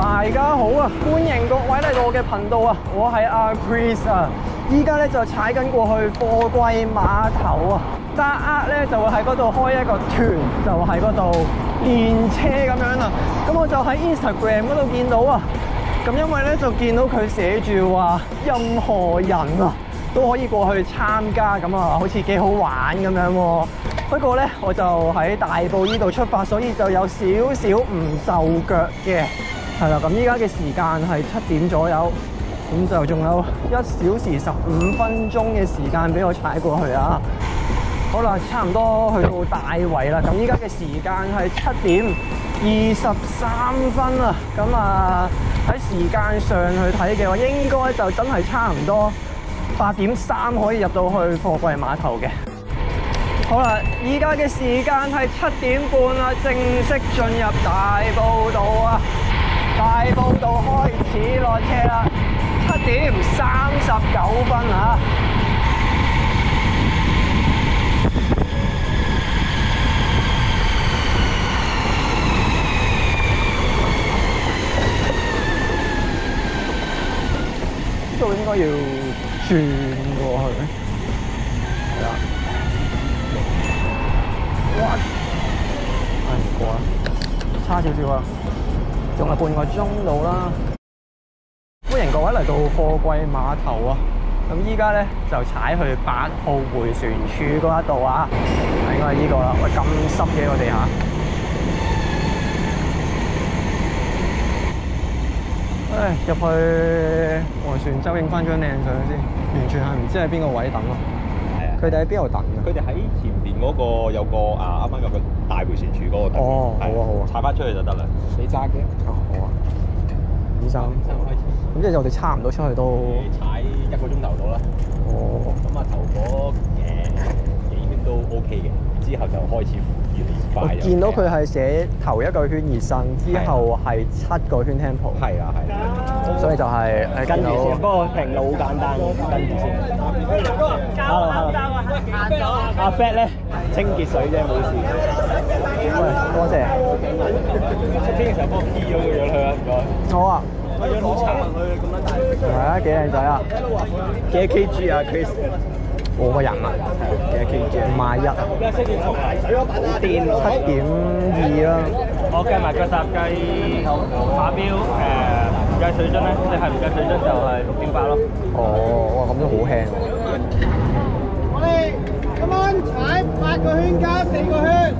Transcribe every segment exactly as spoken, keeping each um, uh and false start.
大家好啊，歡迎各位嚟到我嘅頻道啊，我係阿 Chris 啊，依家咧就踩緊過去貨櫃碼頭啊，揸呃咧就會喺嗰度開一個團，就喺嗰度練車咁樣啦。咁我就喺 Instagram 嗰度見到啊，咁因為咧就見到佢寫住話任何人啊都可以過去參加，咁啊好似幾好玩咁樣喎。不過咧，我就喺大埔呢度出發，所以就有少少唔就腳嘅，係啦。咁依家嘅時間係七點左右，咁就仲有一小時十五分鐘嘅時間俾我踩過去啊。好啦，差唔多去到大圍啦。咁依家嘅時間係七點二十三分啦。咁啊喺時間上去睇嘅話，應該就真係差唔多八點三可以入到去貨櫃碼頭嘅。好啦，依家嘅時間係七點半啦，正式進入大埔道啊！大埔道開始落車啦，七點三十九分啊！呢度應該要轉過去，係啦。哇！唉，唔過啦，差少少啊，仲係半個鐘到啦。歡迎各位嚟到貨櫃碼頭啊！咁依家咧就踩去八號迴旋處嗰一度啊，應該係呢個啦。喂，咁濕嘅個地下。唉，入去迴旋洲影翻張靚相先，完全係唔知喺邊個位等咯。佢哋喺邊度等嘅？ 佢哋喺前邊嗰個有個啊，啱啱有個大迴旋處嗰個等。 哦，好啊好啊， 踩翻出去就得啦。你揸嘅？ 哦，好啊。醫生，咁即係我哋差唔多出去都踩一個鐘頭到啦。 哦。咁啊頭嗰誒幾圈都 OK 嘅，之後就開始越嚟越快。 我見到佢係寫頭一個圈熱身，之後係七個圈 tempo。係啊係啊。所以就係誒跟住先，不過平路好簡單，跟住先。Hello hello。阿 Fat 咧清潔水啫，冇事。喂，多謝。出天嘅時候幫我 P 咗個樣佢啊，唔該。好啊。個樣好長，佢咁樣大。係啊，幾靚仔啊！幾多 kg 啊 Chris？我個人啊，幾多 kg？五廿一啊。好癲喎！七點二啦。 我計埋腳踏計馬標誒。唔計水樽咧，你係唔計水樽就係六點八咯。 哦，哇，咁都好輕喎。 我哋今晚踩八個圈加四個圈，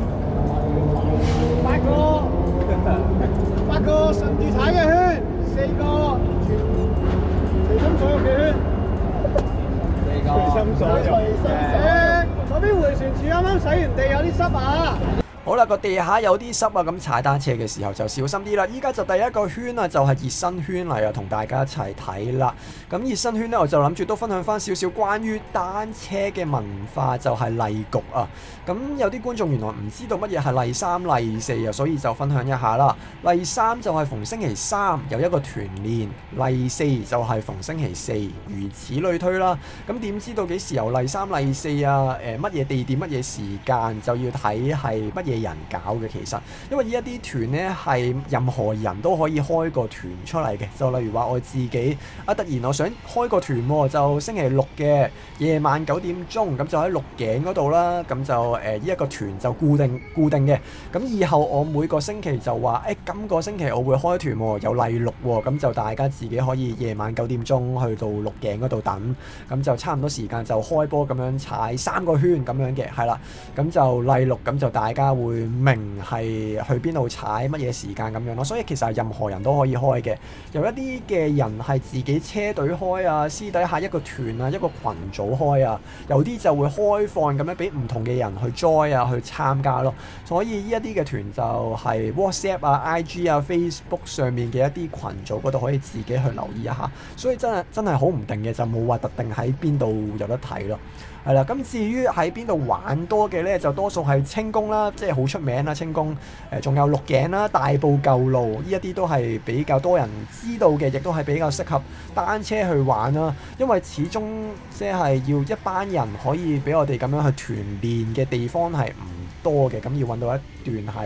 八個八個順住踩嘅圈，四個全隨心所欲嘅圈。四個隨心所欲。誒，嗰邊迴旋處啱啱洗完地，有啲濕啊！ 好啦，個地下有啲濕啊，咁踩單車嘅時候就小心啲啦。依家就第一個圈啊，就係熱身圈嚟啊，同大家一齊睇啦。咁熱身圈呢，我就諗住都分享翻少少關於單車嘅文化，就係例局啊。咁有啲觀眾原來唔知道乜嘢係例三、例四啊，所以就分享一下啦。例三就係逢星期三有一個團練，例四就係逢星期四，如此類推啦。咁點知道幾時有例三、例四啊？誒乜嘢地點、乜嘢時間就要睇係乜嘢人搞嘅。其實因為呢一啲團呢係任何人都可以開個團出嚟嘅，就例如話我自己啊，突然我想開個團喎，就星期六嘅夜晚九點鐘，咁就喺鹿頸嗰度啦，咁就誒呢一個團就固定固定嘅。咁以後我每個星期就話誒今個星期我會開團喎，有例六喎，咁就大家自己可以夜晚九點鐘去到鹿頸嗰度等，咁就差唔多時間就開波咁樣踩三個圈咁樣嘅，係啦，咁就例六，咁就大家會明係去邊度踩乜嘢時間咁樣咯。所以其實係任何人都可以開嘅，有一啲嘅人係自己車隊開啊，私底下一個團啊，一個群組開啊，有啲就會開放咁樣俾唔同嘅人去 join 啊，去參加咯。所以呢一啲嘅團就係 WhatsApp 啊、I G 啊、Facebook 上面嘅一啲群組嗰度可以自己去留意一下。所以真係真係好唔定嘅，就冇話特定喺邊度有得睇咯。係啦，咁至於喺邊度玩多嘅呢，就多數係青宮啦，即係好出名啦，青宮誒，仲有鹿頸啦、大埔舊路呢一啲都係比較多人知道嘅，亦都係比較適合單車去玩啦。因為始終即係要一班人可以俾我哋咁樣去團練嘅地方係唔多嘅，咁要揾到一段係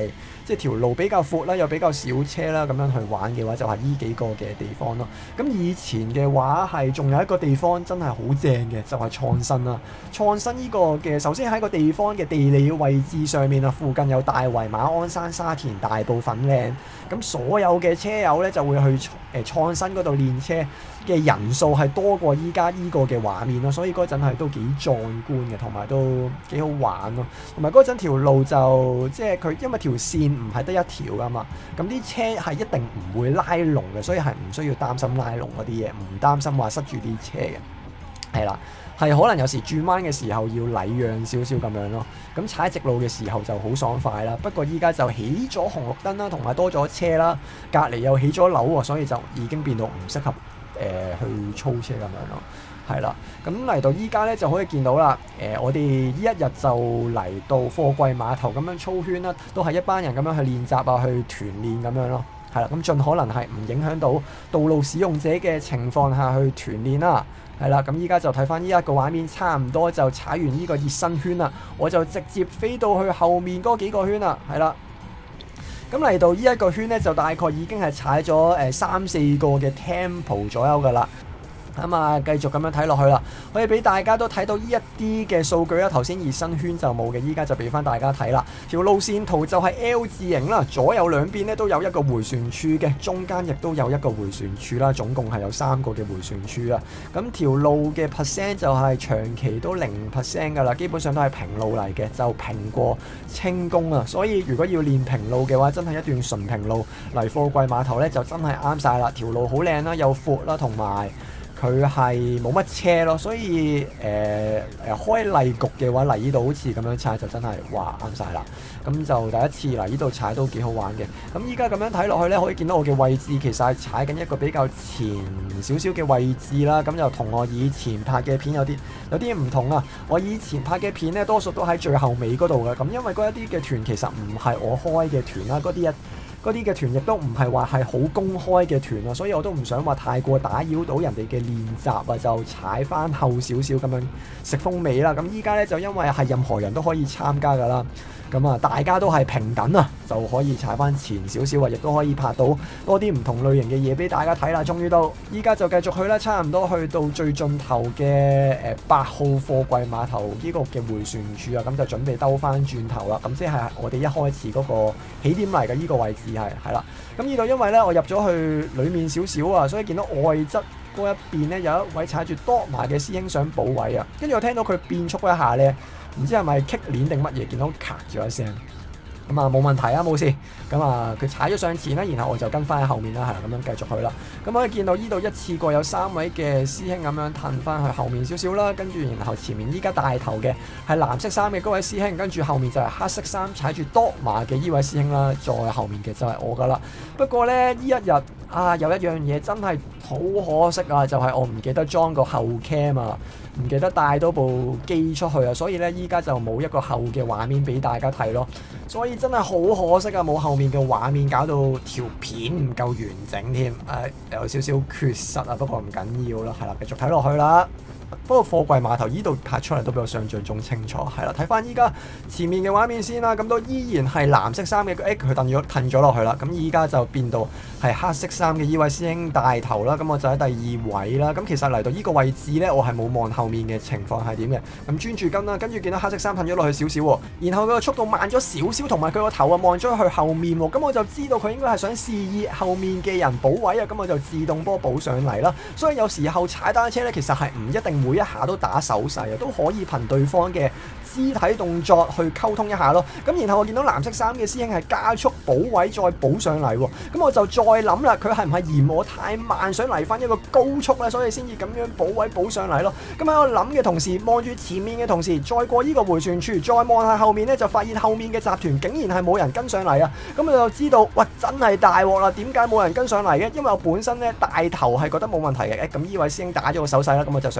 即係條路比較闊啦，又比較少車啦，咁樣去玩嘅話就係呢幾個嘅地方咯。咁以前嘅話係仲有一個地方真係好正嘅，就係創新啦。創新呢個嘅首先喺個地方嘅地理位置上面啊，附近有大圍、馬鞍山、沙田、大埔、粉嶺，咁所有嘅車友咧就會去誒創新嗰度練車嘅人數係多過依家依個嘅畫面咯，所以嗰陣係都幾壯觀嘅，同埋都幾好玩咯。同埋嗰陣條路就即係佢因為條線唔係得一條噶嘛，咁啲車係一定唔會拉龍嘅，所以係唔需要擔心拉龍嗰啲嘢，唔擔心話塞住啲車嘅，係啦。係可能有時轉彎嘅時候要禮讓少少咁樣咯，咁踩直路嘅時候就好爽快啦。不過依家就起咗紅綠燈啦，同埋多咗車啦，隔離又起咗樓喎，所以就已經變到唔適合誒、呃、去操車咁樣咯。係啦，咁嚟到依家咧就可以見到啦。誒、呃，我哋呢一日就嚟到貨櫃碼頭咁樣操圈啦，都係一班人咁樣去練習啊，去團練咁樣咯。係啦，咁盡可能係唔影響到道路使用者嘅情況下去團練啦。係啦，咁依家就睇翻呢一個畫面，差唔多就踩完呢個熱身圈啦，我就直接飛到去後面嗰幾個圈啦。係啦，咁嚟到呢一個圈咧，就大概已經係踩咗誒三四個嘅 tempo 左右噶啦。咁啊，繼續咁樣睇落去啦，可以俾大家都睇到呢一啲嘅數據啦。頭先熱身圈就冇嘅，依家就俾翻大家睇啦。條路線圖就係 L 字形啦，左右兩邊咧都有一個迴旋處嘅，中間亦都有一個迴旋處啦，總共係有三個嘅迴旋處啊。咁條路嘅 percent 就係長期都零 percent 噶啦，基本上都係平路嚟嘅，就平過輕工啊。所以如果要練平路嘅話，真係一段純平路嚟貨櫃碼頭咧，就真係啱晒啦。條路好靚啦，又闊啦，同埋佢係冇乜車咯，所以誒誒、呃、開例局嘅話嚟呢度好似咁樣踩就真係哇啱晒啦。咁就第一次嚟呢度踩都幾好玩嘅。咁依家咁樣睇落去咧，可以見到我嘅位置其實係踩緊一個比較前少少嘅位置啦。咁就同我以前拍嘅片有啲有啲唔同啊。我以前拍嘅片咧，多數都喺最後尾嗰度嘅。咁因為嗰一啲嘅團其實唔係我開嘅團啦，嗰啲一。嗰啲嘅團亦都唔係話係好公開嘅團啊，所以我都唔想話太過打擾到人哋嘅練習啊，就踩翻後少少咁樣食風味啦。咁依家咧就因為係任何人都可以參加噶啦，咁啊大家都係平等啊，就可以踩翻前少少啊，亦都可以拍到多啲唔同類型嘅嘢俾大家睇啦。終於到依家就繼續去啦，差唔多去到最盡頭嘅誒八號貨櫃碼頭呢個嘅迴旋處啊，咁就準備兜翻轉頭啦。咁即係我哋一開始嗰個起點嚟嘅呢個位置。係係啦，咁呢度因為咧我入咗去裡面少少啊，所以見到外側嗰一邊咧有一位踩住 Dogma 嘅師兄想補位啊，跟住我聽到佢變速一下咧，唔知係咪棘鏈定乜嘢，見到咔咗一聲。咁啊冇問題啊，冇事。咁啊佢踩咗上前啦，然後我就跟翻喺後面啦，係啦，咁樣繼續去啦。咁可以見到呢度一次過有三位嘅師兄咁樣褪翻去後面少少啦，跟住然後前面依家帶頭嘅係藍色衫嘅嗰位師兄，跟住後面就係黑色衫踩住 Dogma 嘅依位師兄啦，再後面嘅就係我噶啦。不過咧呢一日啊有一樣嘢真係好可惜啊，就係、是、我唔記得裝個後 cam 啊，唔記得帶多部機出去啊，所以咧依家就冇一個後嘅畫面俾大家睇咯。所以真係好可惜啊，冇後面嘅畫面，搞到條片唔夠完整添，誒、呃、有少少缺失啊。不過唔緊要啦，係啦，繼續睇落去啦。不過貨櫃碼頭依度拍出嚟都比我想象中清楚，係啦，睇翻依家前面嘅畫面先啦，咁都依然係藍色衫嘅，誒佢褪咗褪咗落去啦，咁依家就變到係黑色衫嘅依位師兄帶頭啦，咁我就喺第二位啦，咁其實嚟到依個位置呢，我係冇望後面嘅情況係點嘅，咁專注跟啦，跟住見到黑色衫褪咗落去少少喎，然後佢個速度慢咗少少，同埋佢個頭啊望咗去後面喎，咁我就知道佢應該係想示意後面嘅人補位啊，咁我就自動波補上嚟啦，所以有時候踩單車呢，其實係唔一定每一下都打手勢啊，都可以憑對方嘅肢體動作去溝通一下咯。咁然後我見到藍色衫嘅師兄係加速補位再補上嚟喎，咁我就再諗啦，佢係唔係嫌我太慢，想嚟翻一個高速咧，所以先至咁樣補位補上嚟咯。咁喺我諗嘅同時，望住前面嘅同時，再過呢個迴旋處，再望下後面咧，就發現後面嘅集團竟然係冇人跟上嚟啊！咁我就知道，哇，真係大鑊啦！點解冇人跟上嚟嘅？因為我本身咧帶頭係覺得冇問題嘅，咁呢位師兄打咗個手勢啦，咁我就上前帶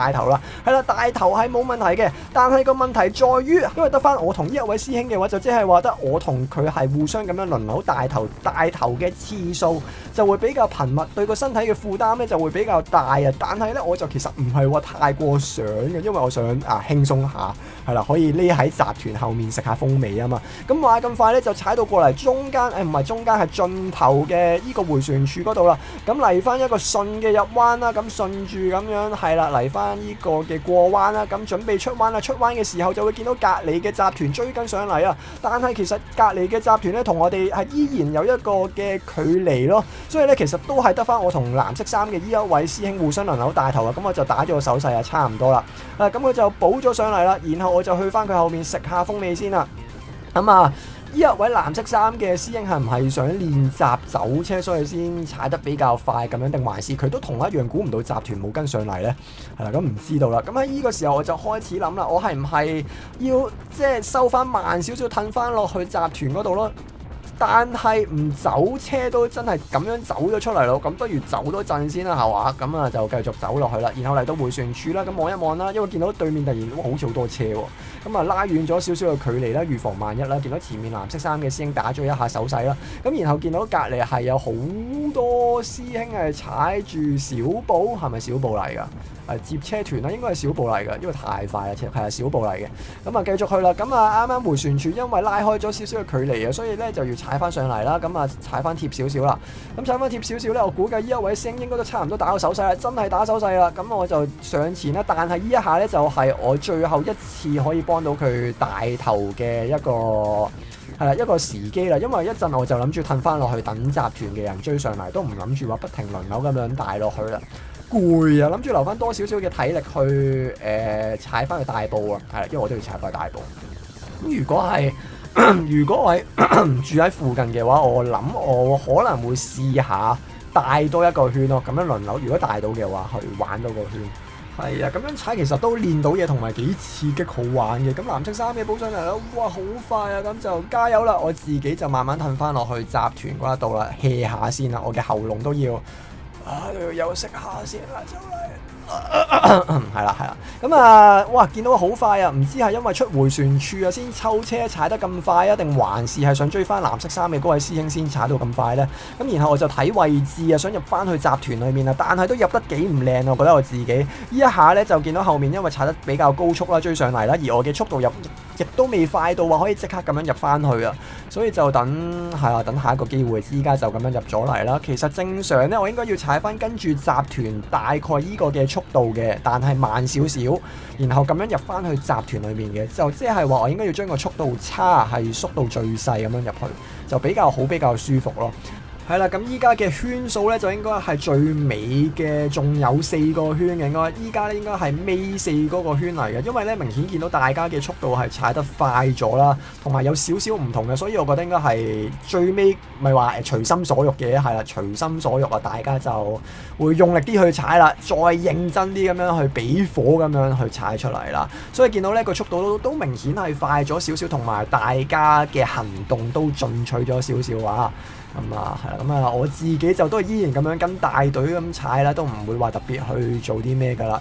帶頭啦。係啦，帶頭係冇問題嘅，但係個問題在於，因為得翻我同呢一位師兄嘅話，就即係話得我同佢係互相咁樣輪流帶頭，帶頭嘅次數就會比較頻密，對個身體嘅負擔咧就會比較大啊。但係咧，我就其實唔係話太過想嘅，因為我想啊輕鬆下，係啦，可以匿喺集團後面食下風味啊嘛。咁話咁快咧就踩到過嚟中間，誒唔係中間係盡頭嘅呢個迴旋處嗰度啦。咁嚟翻一個順嘅入彎啦，咁順住咁樣係啦，嚟翻呢個嘅過彎啦，咁準備出彎啦。出彎嘅時候就會見到隔離嘅集團追跟上嚟啊。但係其實隔離嘅集團咧同我哋係依然有一個嘅距離咯，所以咧其實都係得翻我同藍色衫嘅呢一位師兄互相輪流帶頭啊。咁我就打咗個手勢啊，差唔多啦。啊，咁佢就補咗上嚟啦，然後我就去翻佢後面食下風味先啦。咁啊，呢一位藍色衫嘅師兄係唔係想練習走車，所以先踩得比較快咁樣，定還是佢都同一樣估唔到集團冇跟上嚟呢？係啦，咁唔知道啦。咁喺呢個時候我就開始諗啦，我係唔係要即係收翻慢少少，褪翻落去集團嗰度咯？但係唔走車都真係咁樣走咗出嚟咯，咁不如走多陣先啦，係嘛？咁啊就繼續走落去啦，然後嚟到迴旋處啦，咁望一望啦，因為見到對面突然哇好似好多車喎，咁啊拉遠咗少少嘅距離啦，預防萬一啦。見到前面藍色衫嘅師兄打咗一下手勢啦，咁然後見到隔離係有好多師兄係踩住小步，係咪小步嚟㗎？誒接車團啦，應該係小步嚟㗎，因為太快啦，係啊小步嚟嘅。咁啊繼續去啦，咁啊啱啱迴旋處因為拉開咗少少嘅距離啊，所以咧就要踩翻上嚟啦。咁啊踩翻貼少少啦，咁踩翻貼少少咧，我估計呢一位師兄應該都差唔多打個手勢啦，真係打手勢啦。咁我就上前啦，但係呢一下咧就係我最後一次可以幫到佢帶頭嘅一個係啦一個時機啦，因為一陣我就諗住褪翻落去等集團嘅人追上嚟，都唔諗住話不停輪流咁樣帶落去啦。攰啊！諗住留翻多少少嘅體力去誒、呃、踩翻去大埔啊，係啦，因為我都要踩翻去大埔。咁如果係如果我係住喺附近嘅話，我諗我可能會試下帶多一個圈咯，咁樣輪流。如果帶到嘅話，去玩多個圈。係啊，咁樣踩其實都練到嘢，同埋幾刺激好玩嘅。咁藍色衫嘅補上嚟啦，哇好快啊！咁就加油啦！我自己就慢慢褪翻落去集團嗰一度啦 hea 下先啦，我嘅喉嚨都要。啊！要休息下先啦，就嚟係啦係啦，咁啊，哇！見到好快啊，唔知係因為出迴旋處啊先抽車踩得咁快啊，定還是係想追翻藍色衫嘅嗰位師兄先踩到咁快呢？咁然後我就睇位置啊，想入翻去集團裏面啊，但係都入得幾唔靚啊！我覺得我自己呢一下呢，就見到後面因為踩得比較高速啦，追上嚟啦，而我嘅速度入亦都未快到話可以即刻咁樣入翻去啊，所以就等係啊，等下一個機會，依家就咁樣入咗嚟啦。其實正常呢，我應該要踩翻跟住集團大概依個嘅速度嘅，但係慢少少，然後咁樣入翻去集團裏面嘅，就即係話我應該要將個速度差係縮到最細咁樣入去，就比較好，比較舒服咯。係啦，咁依家嘅圈數咧就應該係最尾嘅，仲有四個圈嘅應該。依家咧應該係尾四嗰個圈嚟嘅，因為咧明顯見到大家嘅速度係踩得快咗啦，同埋有少少唔同嘅，所以我覺得應該係最尾咪話誒隨心所欲嘅，係啦，隨心所欲啊，大家就會用力啲去踩啦，再認真啲咁樣去俾火咁樣去踩出嚟啦。所以見到呢個速度都都明顯係快咗少少，同埋大家嘅行動都進取咗少少啊。咁啊，係啦，咁啊，我自己就都依然咁樣跟大隊咁踩啦，都唔會話特別去做啲咩噶啦。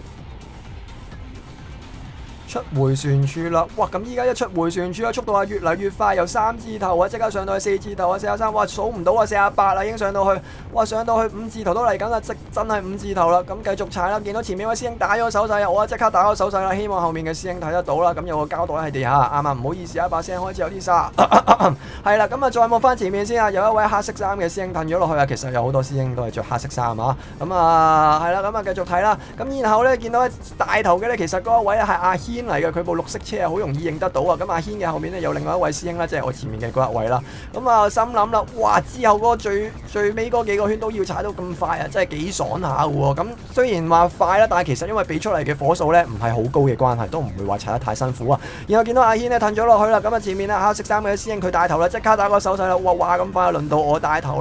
出迴旋處啦，哇！咁依家一出迴旋處啊，速度係越嚟越快，由三字頭啊，即刻上到去四字頭啊，四十三，哇！數唔到啊，四十八啦，已經上到去，哇！上到去五字頭都嚟緊啦，即真係五字頭啦。咁繼續踩啦，見到前面位師兄打咗手勢啊，我啊即刻打咗手勢啦，希望後面嘅師兄睇得到啦。咁有個膠袋喺地下，啱啱唔好意思啊，把聲開始有啲沙。係啦，咁啊再望翻前面先啊，有一位黑色衫嘅師兄褪咗落去啊，其實有好多師兄都係着黑色衫啊。咁啊係啦，咁啊繼續睇啦。咁然後咧見到大頭嘅咧，其實嗰一位係阿軒嚟嘅，佢部綠色車啊，好容易認得到啊。咁阿軒嘅後面咧有另外一位師兄啦，即係我前面嘅嗰一位啦。咁啊心諗啦，哇！之後嗰個最最尾嗰幾個圈都要踩到咁快啊，真係幾爽下嘅喎。咁雖然話快啦，但係其實因為俾出嚟嘅火數咧唔係好高嘅關係，都唔會話踩得太辛苦啊。然後見到阿軒咧褪咗落去啦，咁啊前面咧黑色衫嘅師兄佢帶頭啦，即刻打個手勢啦，哇哇咁快輪到我帶頭啦。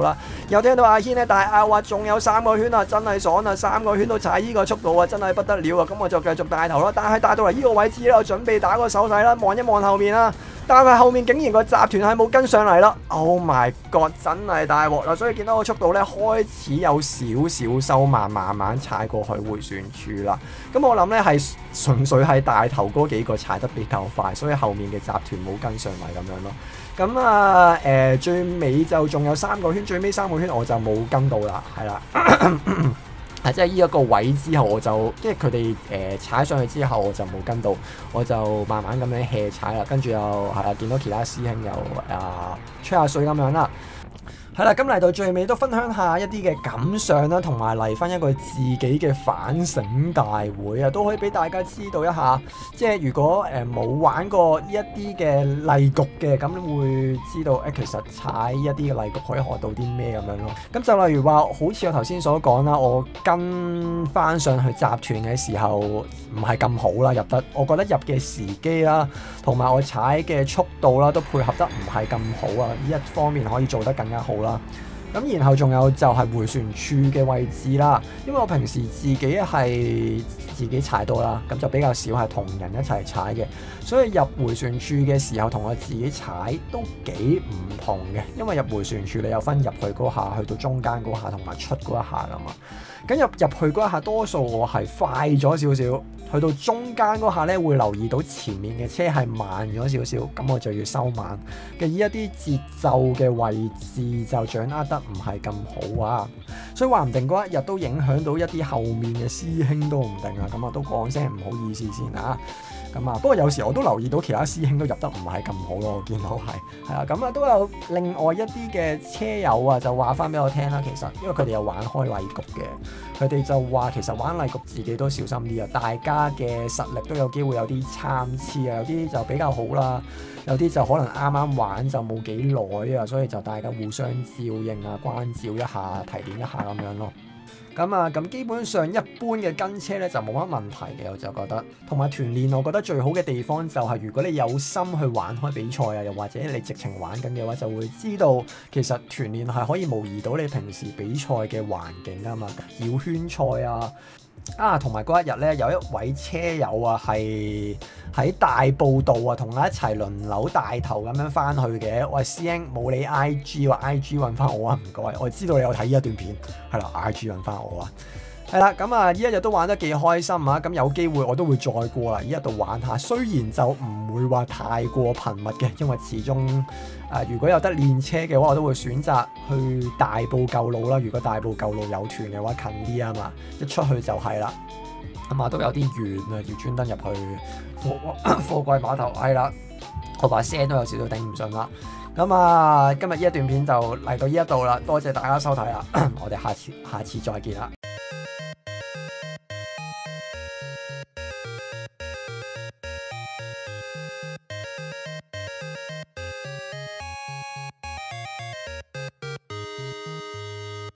有聽到阿軒咧大嗌話仲有三個圈啊，真係爽啊！三個圈都踩呢個速度啊，真係不得了啊！咁我就繼續帶頭啦。但係帶到嚟呢個位置咧，我準備打個手勢啦，望一望後面啦。但係後面竟然個集團係冇跟上嚟啦 ！Oh my god， 真係大鑊啦！所以見到個速度咧開始有少少收慢，慢慢踩過去迴旋處啦。咁我諗咧係純粹係大頭嗰幾個踩得比較快，所以後面嘅集團冇跟上嚟咁樣咯。咁啊誒、呃、最尾就仲有三個圈，最尾三個圈我就冇跟到啦，係啦。係即係呢一個位之後，我就即係佢哋誒踩上去之後，我就冇跟到，我就慢慢咁樣 hea 踩啦。跟住又係啊，見到其他師兄又啊吹下水咁樣啦。係啦，咁嚟到最尾都分享下一啲嘅感想啦，同埋嚟翻一個自己嘅反省大會啊，都可以俾大家知道一下。即係如果誒冇、呃、玩過呢一啲嘅例局嘅，咁會知道誒、呃、其實踩一啲嘅例局可以學到啲咩咁樣咯。咁就例如話，好似我頭先所講啦，我跟翻上去集團嘅時候唔係咁好啦，入得我覺得入嘅時機啦，同埋我踩嘅速度啦，都配合得唔係咁好啊。呢一方面可以做得更加好啦。咁然後仲有就係迴旋處嘅位置啦，因為我平時自己係自己踩多啦，咁就比較少係同人一齊踩嘅，所以入迴旋處嘅時候同我自己踩都幾唔同嘅，因為入迴旋處你有分入去嗰下，去到中間嗰下同埋出嗰一下噶嘛。咁入入去嗰一下，多數我係快咗少少，去到中間嗰下咧會留意到前面嘅車係慢咗少少，咁我就要收慢嘅。依一啲節奏嘅位置就掌握得唔係咁好啊，所以話唔定嗰一日都影響到一啲後面嘅師兄都唔定啊。咁啊都講聲唔好意思先啊。咁啊，不過有時我都留意到其他師兄都入得唔係咁好咯，我見到係係啊。咁啊都有另外一啲嘅車友啊，就話翻俾我聽啦。其實因為佢哋有玩開例局嘅，佢哋就話其實玩例局自己都小心啲啊。大家嘅實力都有機會有啲參差啊，有啲就比較好啦，有啲就可能啱啱玩就冇幾耐啊，所以就大家互相照應啊、關照一下、提點一下咁樣咯。咁啊，咁基本上一般嘅跟車咧就冇乜問題嘅，我就覺得。同埋團練，我覺得最好嘅地方就係如果你有心去玩開比賽啊，又或者你直情玩緊嘅話，就會知道其實團練係可以模擬到你平時比賽嘅環境啊嘛，繞圈賽啊。啊，同埋嗰一日咧，有一位車友啊，係喺大埔道啊，同我一齊輪流帶頭咁樣翻去嘅。喂，師兄冇你 I G 喎 ，I G 揾翻我啊，唔該。我知道你有睇呢一段片，係啦 ，I G 揾翻我啊。係啦，咁啊，呢一日都玩得幾開心啊！咁有機會我都會再過嚟呢一度玩下，雖然就唔會話太過頻密嘅，因為始終誒、呃、如果有得練車嘅話，我都會選擇去大埔舊路啦。如果大埔舊路有團嘅話，近啲啊嘛，一出去就係啦。咁啊都有啲遠啊，要專登入去貨貨櫃碼頭。係啦，我把聲都有少少頂唔順啦。咁啊，今日呢一段片就嚟到呢一度啦，多謝大家收睇啦，我哋下次下次再見啦。